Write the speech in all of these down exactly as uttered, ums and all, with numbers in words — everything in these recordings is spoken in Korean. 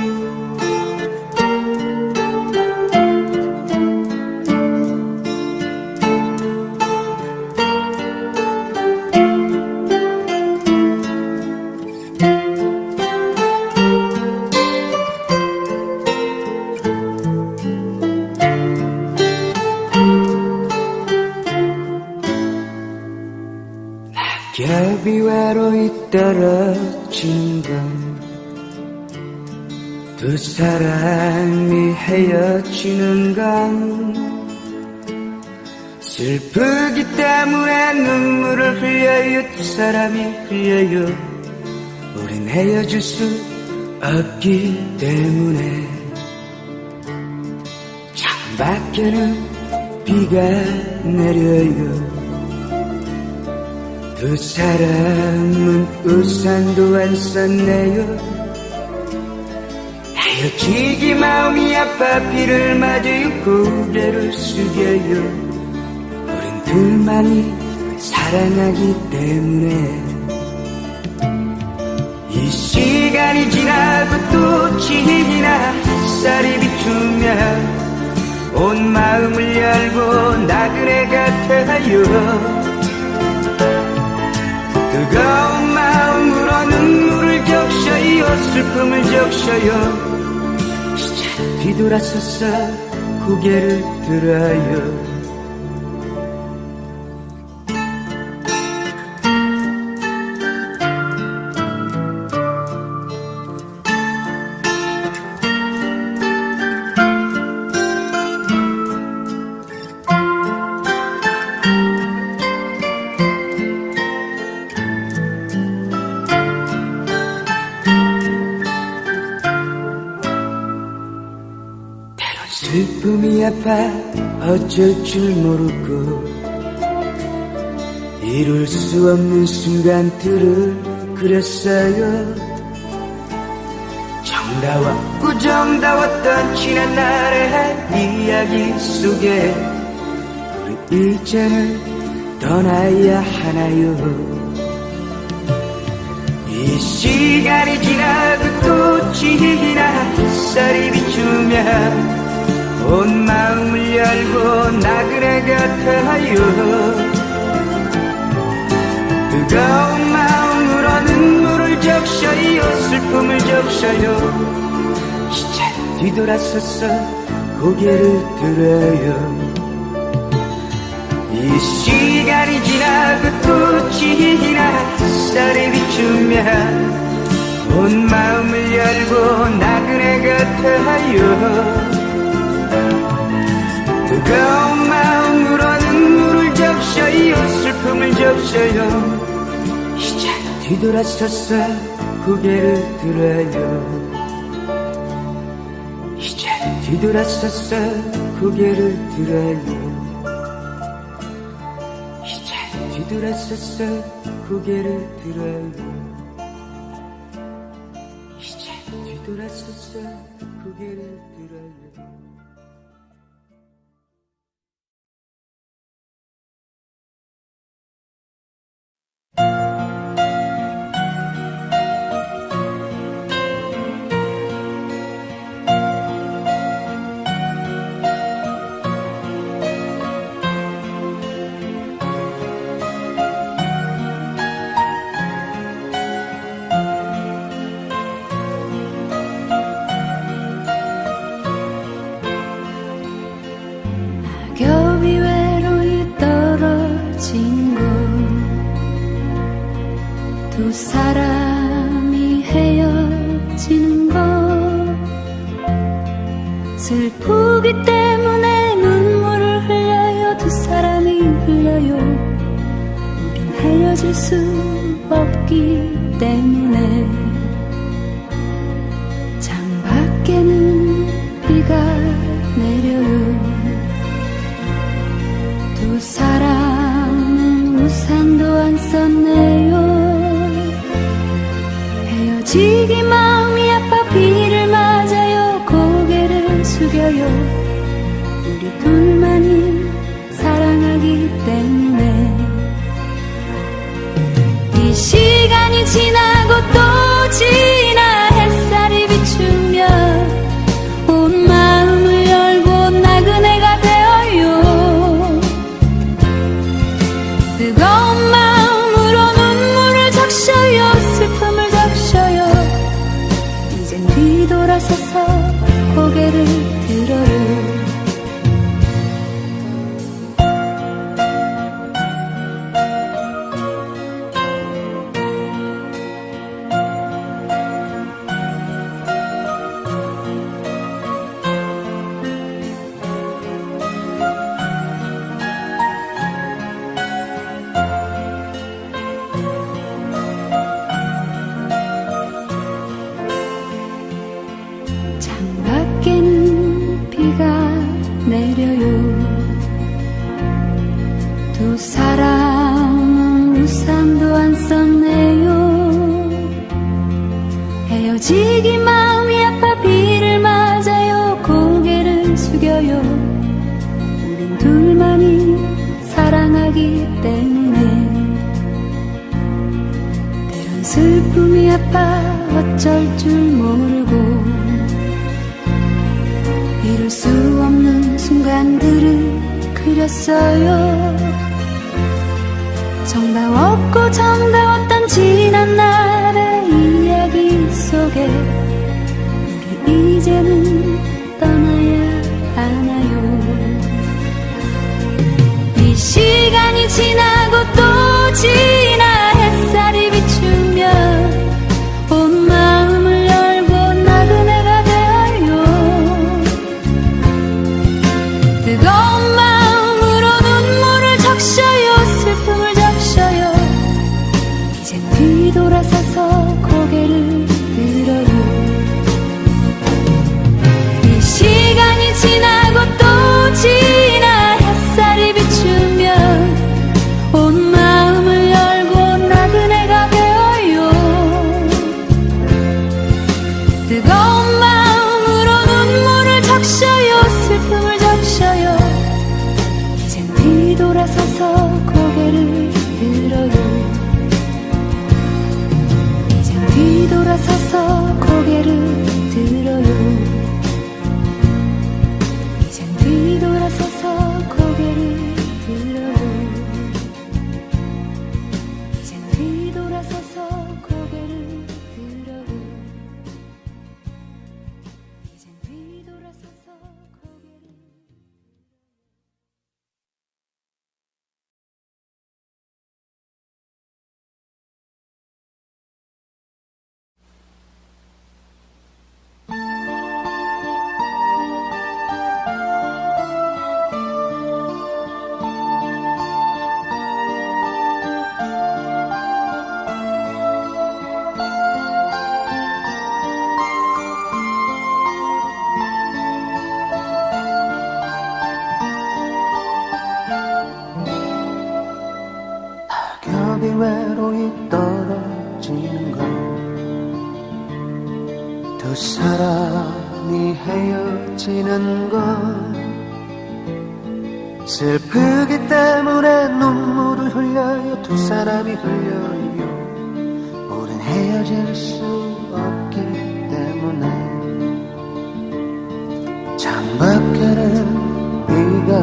낙엽이 외로이 떨어지는 건 두 사람이 헤어지는 건 슬프기 때문에 눈물을 흘려요. 두 사람이 흘려요. 우린 헤어질 수 없기 때문에 창밖에는 비가 내려요. 두 사람은 우산도 안 썼네요. 헤어지기 마음이 아파 비를 맞아요. 고개를 숙여요. 우린 둘만이 사랑하기 때문에 이 시간이 지나고 또 지나 햇살이 비추면 온 마음을 열고 나그네 같아요. 뜨거운 마음으로 눈물을 적셔요. 슬픔을 적셔요. 이제 뒤돌아서서 고개를 들어요. 슬픔이 아파 어쩔 줄 모르고 이룰 수 없는 순간들을 그렸어요. 정다웠고 정다웠던 지난 날의 이야기 속에 우리 이제는 떠나야 하나요. 이 시간이 지나고 또 지나 햇살이 비추면 온 마음을 열고 나그네 같아요. 뜨거운 마음으로 눈물을 적셔요. 슬픔을 적셔요. 이제 뒤돌아서서 고개를 들어요. 이 시간이 지나고 또 지나 햇살이 비추면 온 마음을 열고 나그네 같아요. 뜨거운 마음으로 눈물을 적셔요. 슬픔을 적셔요. 이제 뒤돌아서서 고개를 들어요. 이제 뒤돌아서서 고개를 들어요. 이제 뒤돌아서서 고개를 들어요. 이제 뒤돌아서서 고개를 들어요. 두 사람이 헤어지는 것 슬프기 때문에 눈물을 흘려요. 두 사람이 흘려요. 우린 헤어질 수 없기 때문에 창밖에는 비가 내려요. 두 사람은 우산도 안 썼네요. 헤어지기 마음이 아파 비를 맞아요. 고개를 숙여요. 우리 둘만이 사랑하기 때문에 이 시간이 지나고 또 지나 햇살이 비추면 이젠 뒤돌아서서 고개를 들어요. 창밖에는 비가 내려요. 두 사람은 우산도 안 썼네요. 헤어지기 마음이 아파 비를 맞아요. 고개를 숙여요. 우린 둘만이 사랑하기 때문에 때론 슬픔이 아파 어쩔 줄 모르고 이룰 수 없는 순간들을 그렸어요. 정답 없고 정답 없던 지난 날의 이야기 속에 우리 이제는 떠나야 하나요. 이 시간이 지나고 또 지나 햇살이 비추면 온 마음을 열고 나그네가 되어요. 뜨거운 마음으로 눈물을 적셔요. 슬픔을 적셔요. 이젠 뒤돌아서서 고개를 들어요. 이 시간이 지나고 또 지나 햇살이 비추면 온 마음을 열고 나그네가 되어요. 뜨거운 마음으로 눈물을 적셔요. 슬픔을 적셔요. 이젠 뒤돌아서서 고개를 들어요. 이젠 뒤돌아서서 고개를 들어요. 이젠 뒤돌아서서 고개를 들어요. 이젠 뒤돌아서서 고개를 들어요. 이젠 뒤돌아서서 고개를 낙엽이 외로이 떨어지는 건 두 사람이 헤어지는 건 슬프기 때문에 눈물을 흘려요. 두 사람이 흘려요. 우린 헤어질 수 없기 때문에 창밖에는 비가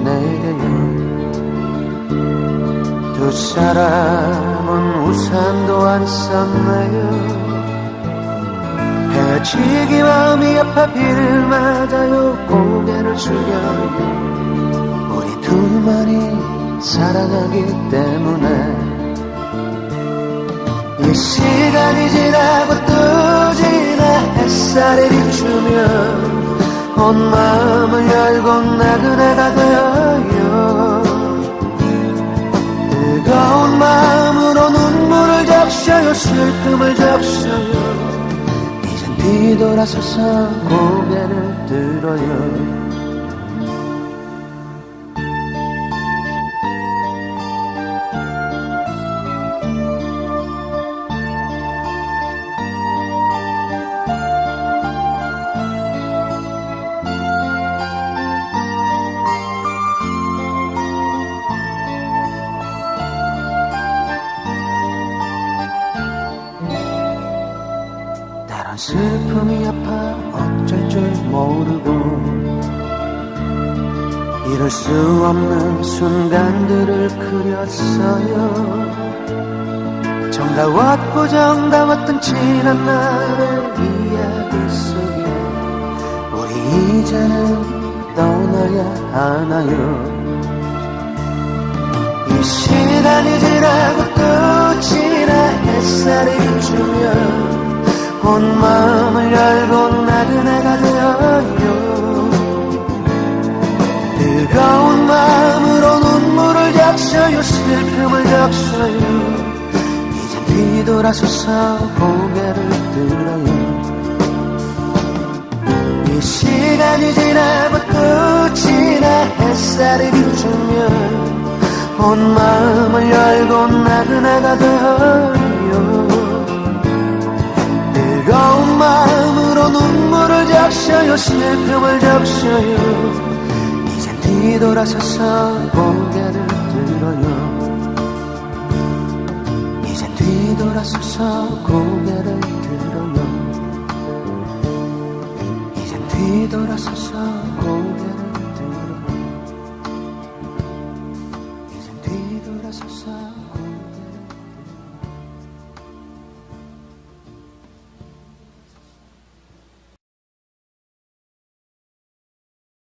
내려요. 두 사람은 우산도 안 썼나요? 헤어지기 마음이 아파 비를 맞아요. 고개를 숙여요. 우리 둘만이 사랑하기 때문에 이 시간이 지나고 또 지나 햇살이 비추면 온 마음을 열고 나그네가 되어요. 뜨거운 마음으로 눈물을 적셔요. 슬픔을 적셔요. 이젠 뒤돌아서서 고개를 들어요. 슬픔이 아파 어쩔 줄 모르고 이룰 수 없는 순간들을 그렸어요. 정답 없고 정답 없던 지난 날의 이야기 않아요. 이 시간이 지나고 또 지나 햇살이 비추면 온 마음을 열고 나그네가 되어요. 뜨거운 마음으로 눈물을 적셔요. 슬픔을 적셔요. 이제 뒤돌아서서 고개를 들어요. 이 시간이 지나고 또 지나 햇살이 비추면 온 마음을 열고 나그네가 되어요. 뜨거운 마음으로 눈물을 적셔요. 슬픔을 적셔요. 이젠 뒤돌아서서 고개를 들어요. 이젠 뒤돌아서서 고개를 들어요. 이젠 뒤돌아서서 고개를